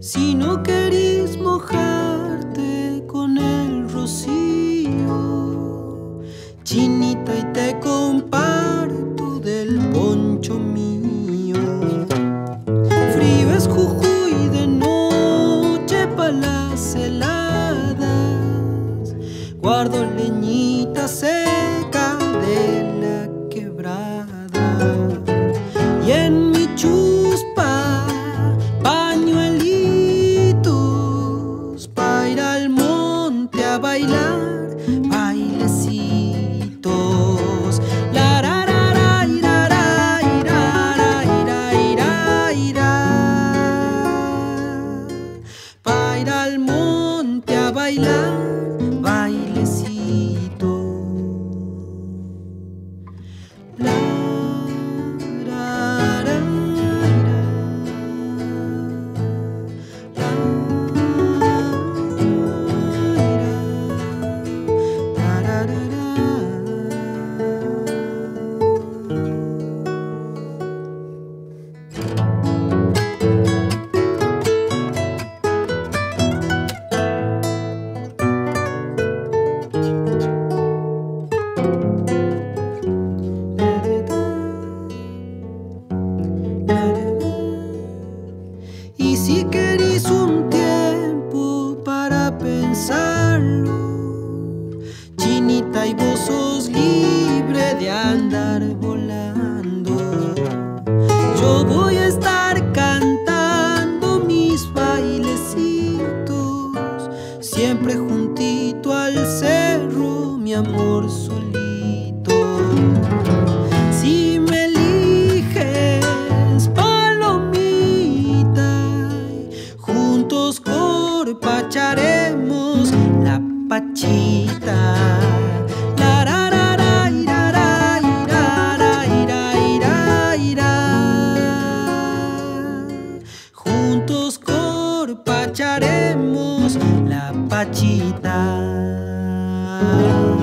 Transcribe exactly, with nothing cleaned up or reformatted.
Si no querís mojarte con el rocío, chinita, y te comparto del poncho mío. Frío es Jujuy de noche pa' las heladas, guardo leñita seca de la quebrada, y en mi chuspa pañuelitos pa' ir al monte a bailar bailecitos. La ra ra ra ira ra ira ra ira ira ira, pa' ir al monte a bailar bailecito. La ra ra ira, la ira, la ra ra ra. Y si querís un tiempo para pensarlo, chinita, y vos sos libre de andar volando, yo voy a estar cantando mis bailecitos, siempre juntito al cerro, mi amor solito. Si me eliges, palomita, juntos corpacharemos la pachita. La ra ra ra ira ra ira ra ira ira ira, juntos corpacharemos la pachita.